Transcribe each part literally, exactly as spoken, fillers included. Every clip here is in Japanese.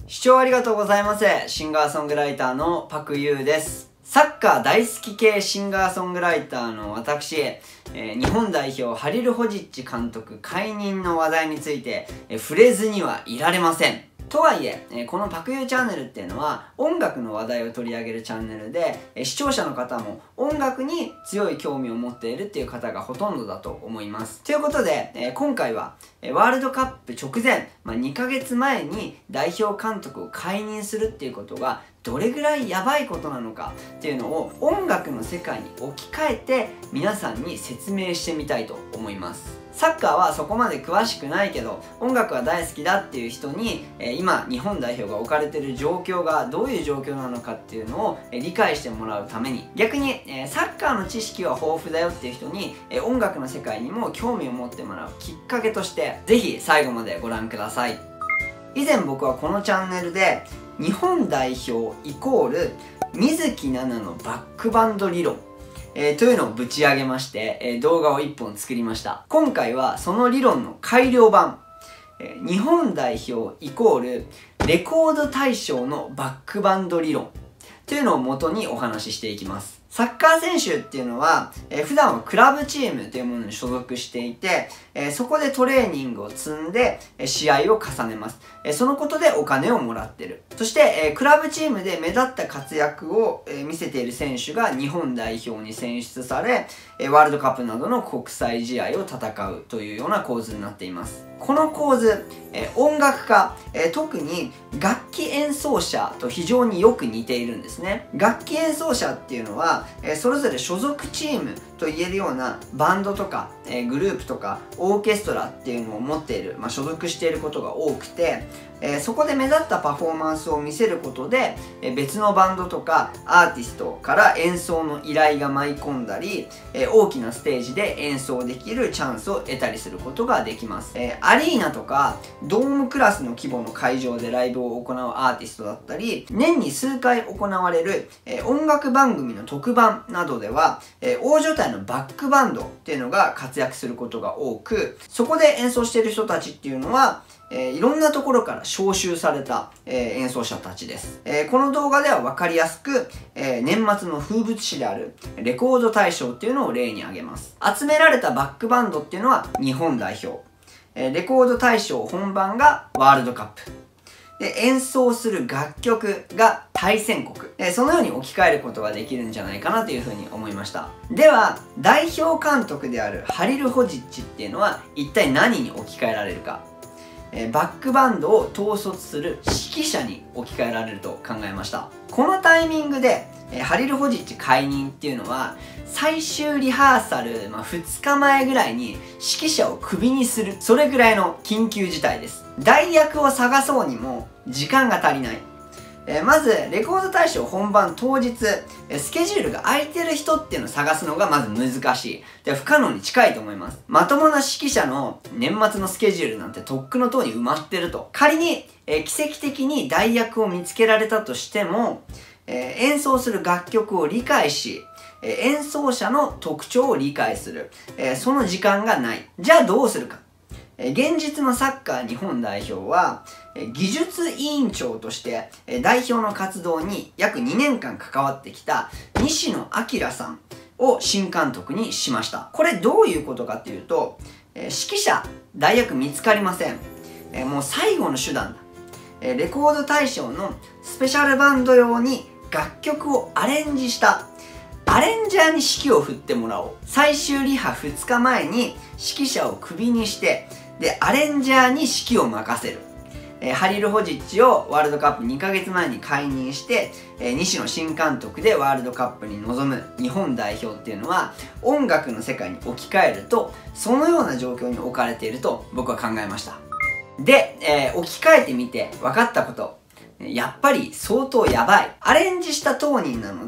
視聴ありがとうございます。シンガーソングライターのパクユーです。サッカー大好き系シンガーソングライターの私、えー、日本代表ハリル・ホジッチ監督解任の話題について、えー、触れずにはいられません。とはいえ、えー、このパクユーチャンネルっていうのは音楽の話題を取り上げるチャンネルで、えー、視聴者の方も音楽に強い興味を持っているっていう方がほとんどだと思います。ということで、えー、今回は、えー、ワールドカップ直前、まあ、にかげつまえに代表監督を解任するっていうことがどれぐらいやばいことなのかっていうのを音楽の世界に置き換えて皆さんに説明してみたいと思います。サッカーはそこまで詳しくないけど音楽は大好きだっていう人に、えー、今日本代表が置かれている状況がどういう状況なのかっていうのを、えー、理解してもらうために、逆に、えー、サッカーの知識は豊富だよっていう人に、えー、音楽の世界にも興味を持ってもらうきっかけとしてぜひ最後までご覧ください。以前僕はこのチャンネルで日本代表イコール水木奈々のバックバンド理論、えー、というのをぶち上げまして、えー、動画をいっぽん作りました。今回はその理論の改良版、えー、日本代表イコールレコード大賞のバックバンド理論というのを元にお話ししていきます。サッカー選手っていうのは、えー、普段はクラブチームというものに所属していて、えー、そこでトレーニングを積んで、えー、試合を重ねます。えー、そのことでお金をもらってる。そして、えー、クラブチームで目立った活躍を、えー、見せている選手が日本代表に選出され、えー、ワールドカップなどの国際試合を戦うというような構図になっています。この構図、えー、音楽家、えー、特に楽器演奏者と非常によく似ているんですね。楽器演奏者っていうのは、えー、それぞれ所属チームと言えるようなバンドとか、えー、グループとかオーケストラっていうのを持っている、まあ、所属していることが多くて、えー、そこで目立ったパフォーマンスを見せることで、えー、別のバンドとかアーティストから演奏の依頼が舞い込んだり、えー、大きなステージで演奏できるチャンスを得たりすることができます。えー、アリーナとかドームクラスの規模の会場でライブを行うアーティストだったり、年に数回行われる、えー、音楽番組の特番などでは、えー、大所帯のバックバンドっていうのが活躍することが多く、そこで演奏している人たちっていうのはえー、いろんなところから招集された、えー、演奏者たちです。えー、この動画では分かりやすく、えー、年末の風物詩であるレコード大賞っていうのを例に挙げます。集められたバックバンドっていうのは日本代表、えー、レコード大賞本番がワールドカップで、演奏する楽曲が対戦国、えー、そのように置き換えることができるんじゃないかなというふうに思いました。では代表監督であるハリル・ホジッチっていうのは一体何に置き換えられるか。えー、バックバンドを統率する指揮者に置き換えられると考えました。このタイミングで、えー、ハリル・ホジッチ解任っていうのは最終リハーサル、まあ、ふつかまえぐらいに指揮者をクビにする、それぐらいの緊急事態です。代役を探そうにも時間が足りない。えー、まずレコード大賞本番当日、えー、スケジュールが空いてる人っていうのを探すのがまず難しい。で、不可能に近いと思います。まともな指揮者の年末のスケジュールなんてとっくの塔に埋まってると。仮に、えー、奇跡的に代役を見つけられたとしても、えー、演奏する楽曲を理解し、えー、演奏者の特徴を理解する、えー、その時間がない。じゃあどうするか。現実のサッカー日本代表は技術委員長として代表の活動に約にねんかん関わってきた西野朗さんを新監督にしました。これどういうことかっていうと、指揮者代役見つかりません。もう最後の手段だ。レコード大賞のスペシャルバンド用に楽曲をアレンジしたアレンジャーに指揮を振ってもらおう。最終リハふつかまえに指揮者をクビにしてで、アレンジャーに指揮を任せる。えー、ハリル・ホジッチをワールドカップにかげつまえに解任して、えー、西野新監督でワールドカップに臨む日本代表っていうのは音楽の世界に置き換えるとそのような状況に置かれていると僕は考えました。で、えー、置き換えてみて分かったこと。やっぱり相当やばい。アレンジした当人なので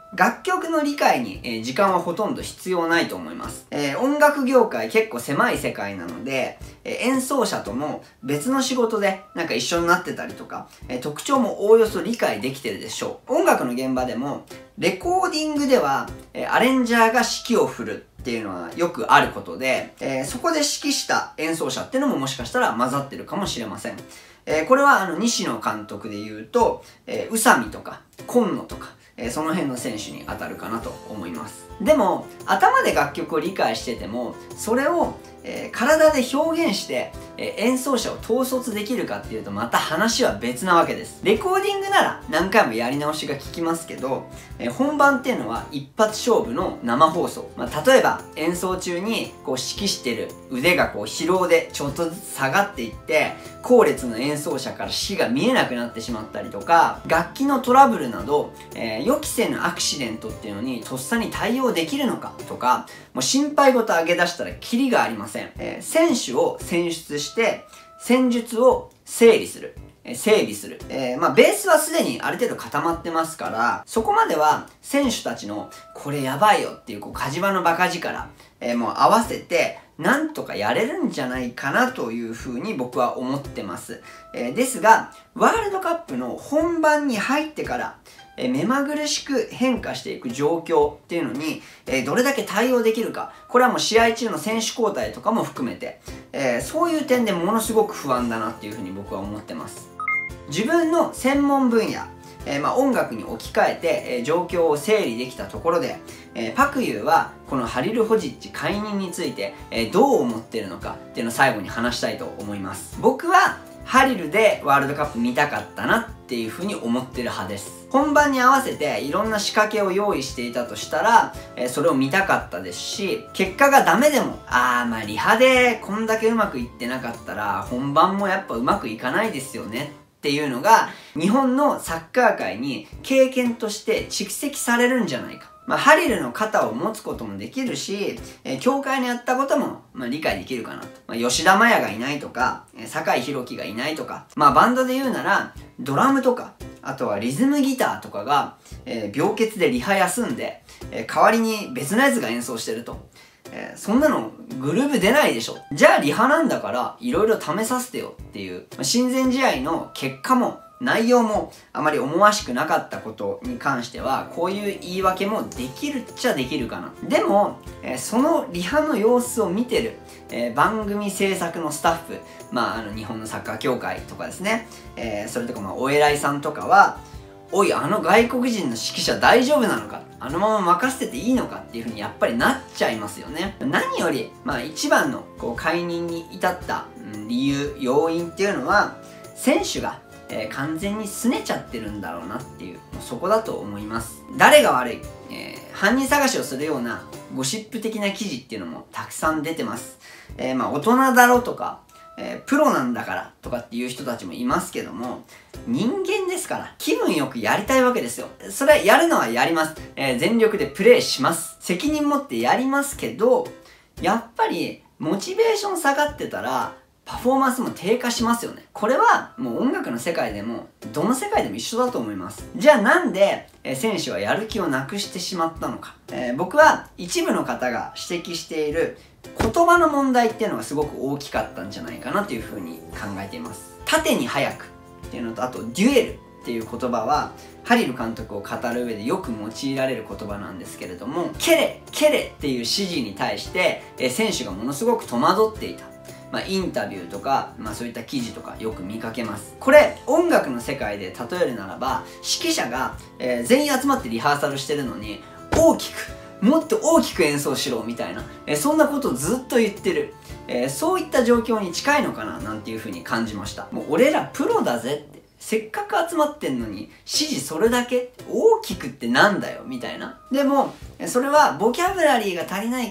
楽曲の理解に、えー、時間はほとんど必要ないと思います。えー、音楽業界結構狭い世界なので、えー、演奏者とも別の仕事でなんか一緒になってたりとか、えー、特徴もおおよそ理解できてるでしょう。音楽の現場でも、レコーディングでは、えー、アレンジャーが指揮を振るっていうのはよくあることで、えー、そこで指揮した演奏者っていうのももしかしたら混ざってるかもしれません。えー、これはあの西野監督で言うと、えー、宇佐美とか今野とか、えー、その辺の選手に当たるかなと思います。でも頭で楽曲を理解しててもそれを、えー、体で表現して、えー、演奏者を統率できるかっていうとまた話は別なわけです。レコーディングなら何回もやり直しが効きますけど、えー、本番っていうのは一発勝負の生放送、まあ、例えば演奏中にこう指揮してる腕がこう疲労でちょっとずつ下がっていって後列の演奏者から指揮が見えなくなってしまったりとか、楽器のトラブルなど、えー、予期せぬアクシデントっていうのにとっさに対応できるのかとか、もう心配事上げ出したらキリがありません。えー、選手を選出して戦術を整理する、えー、整備する、えー、まあベースはすでにある程度固まってますから、そこまでは選手たちのこれやばいよっていうこう火事場のバカ力、えー、もう合わせてなんとかやれるんじゃないかなというふうに僕は思ってます。えー、ですがワールドカップの本番に入ってからえ目まぐるしく変化していく状況っていうのに、えどれだけ対応できるか、これはもう試合中の選手交代とかも含めて、えー、そういう点でものすごく不安だなっていうふうに僕は思ってます。自分の専門分野、えー、まあ音楽に置き換えて、えー、状況を整理できたところで、えー、パクユーはこのハリル・ホジッチ解任について、えー、どう思ってるのかっていうのを最後に話したいと思います。僕はハリルでワールドカップ見たかったなっていうふうに思ってる派です。本番に合わせていろんな仕掛けを用意していたとしたら、えー、それを見たかったですし、結果がダメでも、あーまあリハでこんだけうまくいってなかったら本番もやっぱうまくいかないですよねっていうのが日本のサッカー界に経験として蓄積されるんじゃないか。まあ、ハリルの肩を持つこともできるし、えー、協会のやったことも、まあ、理解できるかなと。まあ、吉田麻也がいないとか、えー、酒井宏樹がいないとか、まあ、バンドで言うなら、ドラムとか、あとはリズムギターとかが、えー、病欠でリハ休んで、えー、代わりに別のやつが演奏してると。えー、そんなのグルーブ出ないでしょ。じゃあリハなんだからいろいろ試させてよっていう、まあ、親善試合の結果も内容もあまり思わしくなかったことに関してはこういう言い訳もできるっちゃできるかな。でも、えー、そのリハの様子を見てる、えー、番組制作のスタッフ、まああの日本のサッカー協会とかですね、えー、それとかまあお偉いさんとかは、おいあの外国人の指揮者大丈夫なのか、あのまま任せてていいのかっていうふうにやっぱりなっちゃいますよね。何よりまあ一番のこう解任に至った、うん、理由要因っていうのは選手がえー、完全に拗ねちゃってるんだろうなっていう、もうそこだと思います。誰が悪い、えー、犯人探しをするようなゴシップ的な記事っていうのもたくさん出てます。えー、まあ大人だろとか、えー、プロなんだからとかっていう人たちもいますけども、人間ですから気分よくやりたいわけですよ。それはやるのはやります。えー、全力でプレイします。責任持ってやりますけど、やっぱりモチベーション下がってたらパフォーマンスも低下しますよね。これはもう音楽の世界でもどの世界でも一緒だと思います。じゃあなんでえ選手はやる気をなくしてしまったのか、えー、僕は一部の方が指摘している言葉の問題っていうのがすごく大きかったんじゃないかなというふうに考えています。縦に速くっていうのと、あとデュエルっていう言葉はハリル監督を語る上でよく用いられる言葉なんですけれども、蹴れ蹴れっていう指示に対してえ選手がものすごく戸惑っていた。まあ、インタビューとか、まあ、そういった記事とかよく見かけます。これ音楽の世界で例えるならば、指揮者が、えー、全員集まってリハーサルしてるのに大きくもっと大きく演奏しろみたいな、えー、そんなことをずっと言ってる、えー、そういった状況に近いのかななんていうふうに感じました。もう俺らプロだぜって、せっかく集まってんのに指示それだけ大きくってなんだよみたいな。でもそれはボキャブラリーが足りないから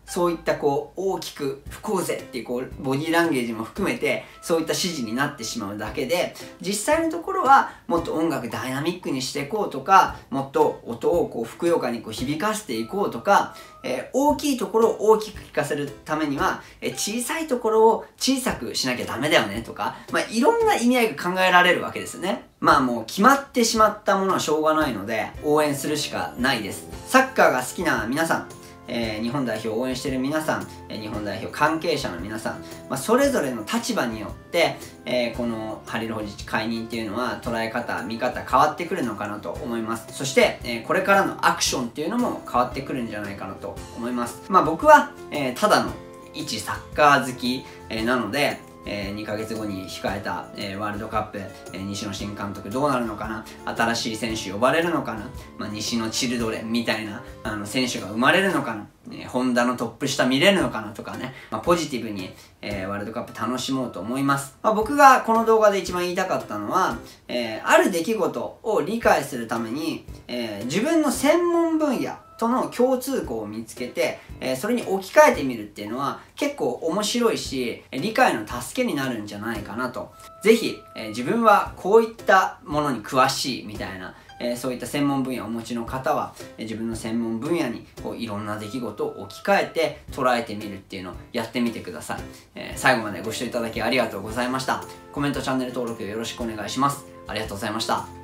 そういったこう大きく吹こうぜっていうこうボディーランゲージも含めてそういった指示になってしまうだけで、実際のところはもっと音楽ダイナミックにしていこうとか、もっと音をこうふくよかにこう響かせていこうとか、えー、大きいところを大きく聞かせるためには、えー、小さいところを小さくしなきゃダメだよねとか、まあ、いろんな意味合いが考えられるわけですよね。まあもう決まってしまったものはしょうがないので応援するしかないです。サッカーが好きな皆さん、えー、日本代表を応援している皆さん、えー、日本代表関係者の皆さん、まあ、それぞれの立場によって、えー、このハリルホジッチ解任っていうのは捉え方、見方変わってくるのかなと思います。そして、えー、これからのアクションっていうのも変わってくるんじゃないかなと思います。まあ僕は、えー、ただの一サッカー好き、えー、なので、えー、にかげつごに控えた、えー、ワールドカップ、えー、西野新監督どうなるのかな、新しい選手呼ばれるのかな、まあ、西のチルドレンみたいなあの選手が生まれるのかな、えー、ホンダのトップ下見れるのかなとかね、まあ、ポジティブに、えー、ワールドカップ楽しもうと思います。まあ、僕がこの動画で一番言いたかったのは、えー、ある出来事を理解するために、えー、自分の専門分野との共通項を見つけて、えー、それに置き換えてみるっていうのは結構面白いし、理解の助けになるんじゃないかなと。ぜひ、えー、自分はこういったものに詳しいみたいな、えー、そういった専門分野をお持ちの方は、えー、自分の専門分野にこういろんな出来事を置き換えて捉えてみるっていうのをやってみてください。えー、最後までご視聴いただきありがとうございました。コメント、チャンネル登録よろしくお願いします。ありがとうございました。